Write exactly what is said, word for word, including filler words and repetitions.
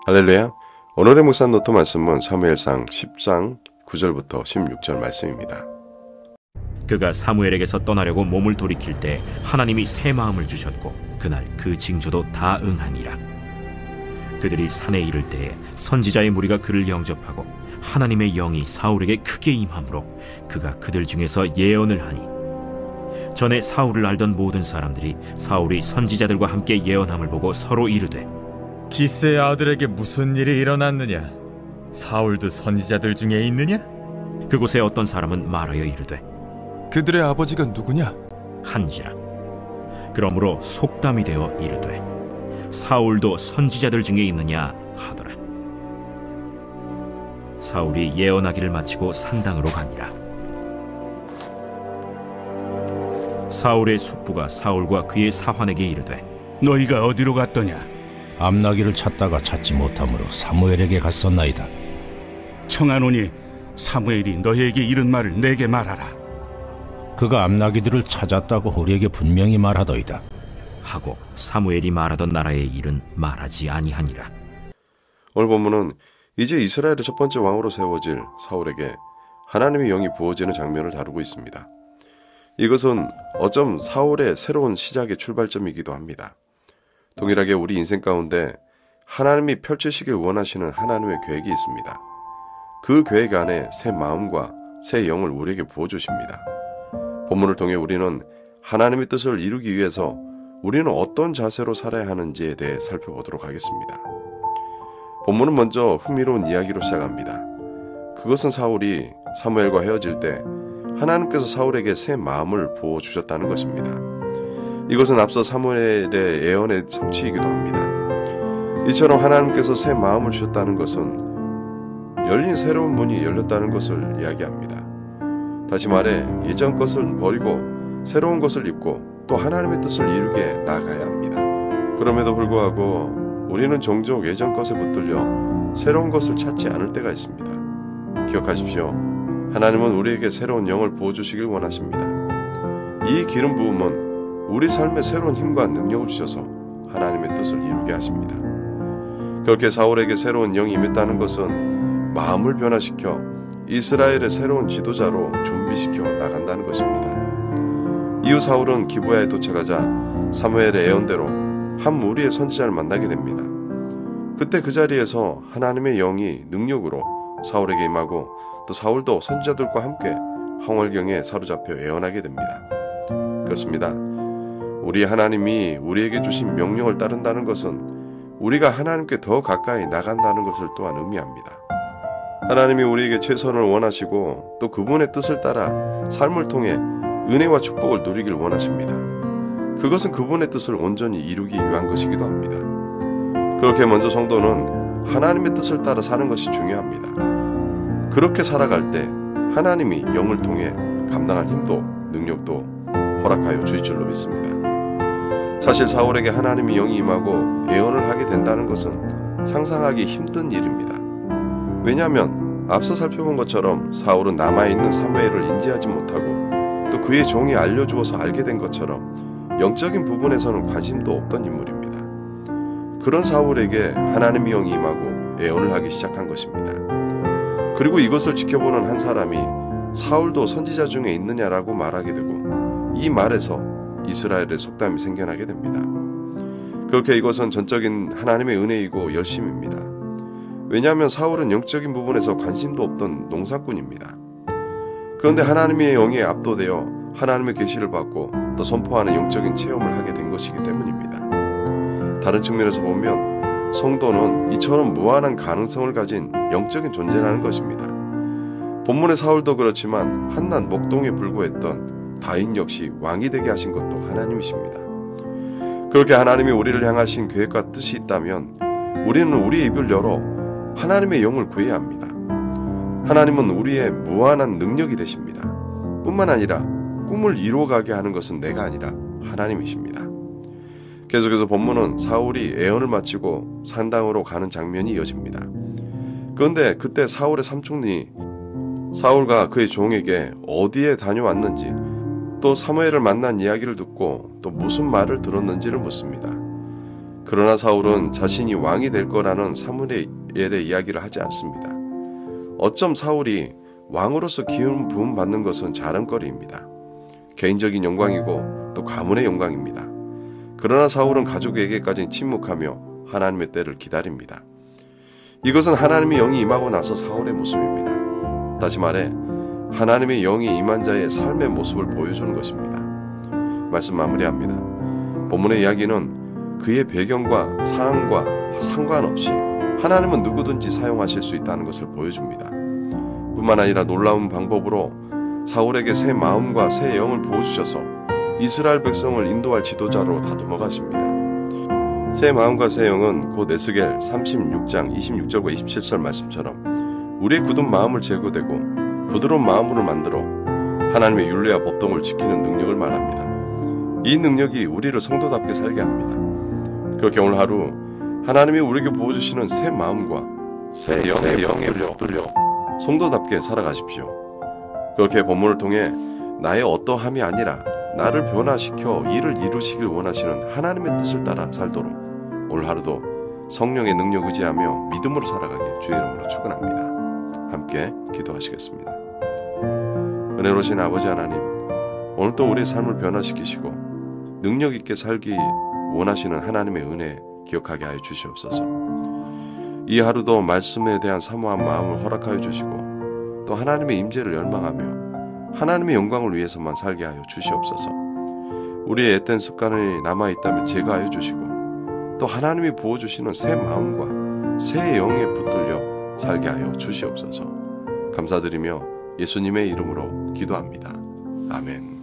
할렐루야. 오늘의 묵상 노트 말씀은 사무엘상 십 장 구 절부터 십육 절 말씀입니다. 그가 사무엘에게서 떠나려고 몸을 돌이킬 때 하나님이 새 마음을 주셨고 그날 그 징조도 다 응하니라. 그들이 산에 이를 때에 선지자의 무리가 그를 영접하고 하나님의 영이 사울에게 크게 임함으로 그가 그들 중에서 예언을 하니 전에 사울을 알던 모든 사람들이 사울이 선지자들과 함께 예언함을 보고 서로 이르되 기스의 아들에게 무슨 일이 일어났느냐? 사울도 선지자들 중에 있느냐? 그곳에 어떤 사람은 말하여 이르되 그들의 아버지가 누구냐? 한지라. 그러므로 속담이 되어 이르되 사울도 선지자들 중에 있느냐 하더라. 사울이 예언하기를 마치고 산당으로 가니라. 사울의 숙부가 사울과 그의 사환에게 이르되 너희가 어디로 갔더냐? 암나기를 찾다가 찾지 못하므로 사무엘에게 갔었나이다. 청하노니 사무엘이 너희에게 이른 말을 내게 말하라. 그가 암나기들을 찾았다고 우리에게 분명히 말하더이다. 하고 사무엘이 말하던 나라의 일은 말하지 아니하니라. 오늘 본문은 이제 이스라엘의 첫 번째 왕으로 세워질 사울에게 하나님의 영이 부어지는 장면을 다루고 있습니다. 이것은 어쩜 사울의 새로운 시작의 출발점이기도 합니다. 동일하게 우리 인생 가운데 하나님이 펼치시길 원하시는 하나님의 계획이 있습니다. 그 계획 안에 새 마음과 새 영을 우리에게 부어주십니다. 본문을 통해 우리는 하나님의 뜻을 이루기 위해서 우리는 어떤 자세로 살아야 하는지에 대해 살펴보도록 하겠습니다. 본문은 먼저 흥미로운 이야기로 시작합니다. 그것은 사울이 사무엘과 헤어질 때 하나님께서 사울에게 새 마음을 부어주셨다는 것입니다. 이것은 앞서 사무엘의 예언의 성취이기도 합니다. 이처럼 하나님께서 새 마음을 주셨다는 것은 열린 새로운 문이 열렸다는 것을 이야기합니다. 다시 말해 예전 것을 버리고 새로운 것을 입고 또 하나님의 뜻을 이루게 나아가야 합니다. 그럼에도 불구하고 우리는 종종 예전 것에 붙들려 새로운 것을 찾지 않을 때가 있습니다. 기억하십시오. 하나님은 우리에게 새로운 영을 부어주시길 원하십니다. 이 기름 부음은 우리 삶에 새로운 힘과 능력을 주셔서 하나님의 뜻을 이루게 하십니다. 그렇게 사울에게 새로운 영이 임했다는 것은 마음을 변화시켜 이스라엘의 새로운 지도자로 준비시켜 나간다는 것입니다. 이후 사울은 기브야에 도착하자 사무엘의 예언대로 한 무리의 선지자를 만나게 됩니다. 그때 그 자리에서 하나님의 영이 능력으로 사울에게 임하고 또 사울도 선지자들과 함께 황홀경에 사로잡혀 예언하게 됩니다. 그렇습니다. 우리 하나님이 우리에게 주신 명령을 따른다는 것은 우리가 하나님께 더 가까이 나간다는 것을 또한 의미합니다. 하나님이 우리에게 최선을 원하시고 또 그분의 뜻을 따라 삶을 통해 은혜와 축복을 누리길 원하십니다. 그것은 그분의 뜻을 온전히 이루기 위한 것이기도 합니다. 그렇게 먼저 성도는 하나님의 뜻을 따라 사는 것이 중요합니다. 그렇게 살아갈 때 하나님이 영을 통해 감당할 힘도 능력도 허락하여 주실 줄로 믿습니다. 사실 사울에게 하나님의 영이 임하고 예언을 하게 된다는 것은 상상하기 힘든 일입니다. 왜냐하면 앞서 살펴본 것처럼 사울은 남아있는 사무엘을 인지하지 못하고 또 그의 종이 알려주어서 알게 된 것처럼 영적인 부분에서는 관심도 없던 인물입니다. 그런 사울에게 하나님의 영이 임하고 예언을 하기 시작한 것입니다. 그리고 이것을 지켜보는 한 사람이 사울도 선지자 중에 있느냐라고 말하게 되고 이 말에서 이스라엘의 속담이 생겨나게 됩니다. 그렇게 이것은 전적인 하나님의 은혜이고 열심입니다. 왜냐하면 사울은 영적인 부분에서 관심도 없던 농사꾼입니다. 그런데 하나님의 영에 압도되어 하나님의 계시를 받고 또 선포하는 영적인 체험을 하게 된 것이기 때문입니다. 다른 측면에서 보면 성도는 이처럼 무한한 가능성을 가진 영적인 존재라는 것입니다. 본문의 사울도 그렇지만 한낱 목동에 불과했던 다윗 역시 왕이 되게 하신 것도 하나님이십니다. 그렇게 하나님이 우리를 향하신 계획과 뜻이 있다면 우리는 우리의 입을 열어 하나님의 영을 구해야 합니다. 하나님은 우리의 무한한 능력이 되십니다. 뿐만 아니라 꿈을 이루어가게 하는 것은 내가 아니라 하나님이십니다. 계속해서 본문은 사울이 예언을 마치고 산당으로 가는 장면이 이어집니다. 그런데 그때 사울의 삼촌이 사울과 그의 종에게 어디에 다녀왔는지 또 사무엘을 만난 이야기를 듣고 또 무슨 말을 들었는지를 묻습니다. 그러나 사울은 자신이 왕이 될 거라는 사무엘의 이야기를 하지 않습니다. 어쩜 사울이 왕으로서 기운 부음 받는 것은 자랑거리입니다. 개인적인 영광이고 또 가문의 영광입니다. 그러나 사울은 가족에게까지 침묵하며 하나님의 때를 기다립니다. 이것은 하나님의 영이 임하고 나서 사울의 모습입니다. 다시 말해 하나님의 영이 임한 자의 삶의 모습을 보여주는 것입니다. 말씀 마무리합니다. 본문의 이야기는 그의 배경과 상황과 상관없이 하나님은 누구든지 사용하실 수 있다는 것을 보여줍니다. 뿐만 아니라 놀라운 방법으로 사울에게 새 마음과 새 영을 부어주셔서 이스라엘 백성을 인도할 지도자로 다듬어 가십니다. 새 마음과 새 영은 곧 에스겔 삼십육 장 이십육 절과 이십칠 절 말씀처럼 우리의 굳은 마음을 제거되고 부드러운 마음으로 만들어 하나님의 율례와 법도를 지키는 능력을 말합니다. 이 능력이 우리를 성도답게 살게 합니다. 그렇게 오늘 하루 하나님이 우리에게 부어주시는 새 마음과 새 영의 영에 붙들려 성도답게 살아가십시오. 그렇게 본문을 통해 나의 어떠함이 아니라 나를 변화시켜 일을 이루시길 원하시는 하나님의 뜻을 따라 살도록 오늘 하루도 성령의 능력 의지하며 믿음으로 살아가길 주의 이름으로 축원합니다. 함께 기도하시겠습니다. 은혜로우신 아버지 하나님, 오늘도 우리의 삶을 변화시키시고 능력 있게 살기 원하시는 하나님의 은혜 기억하게 하여 주시옵소서. 이 하루도 말씀에 대한 사모한 마음을 허락하여 주시고 또 하나님의 임재를 열망하며 하나님의 영광을 위해서만 살게 하여 주시옵소서. 우리의 앳된 습관이 남아있다면 제거하여 주시고 또 하나님이 부어주시는 새 마음과 새 영에 붙들려 살게 하여 주시옵소서. 감사드리며 예수님의 이름으로 기도합니다. 아멘.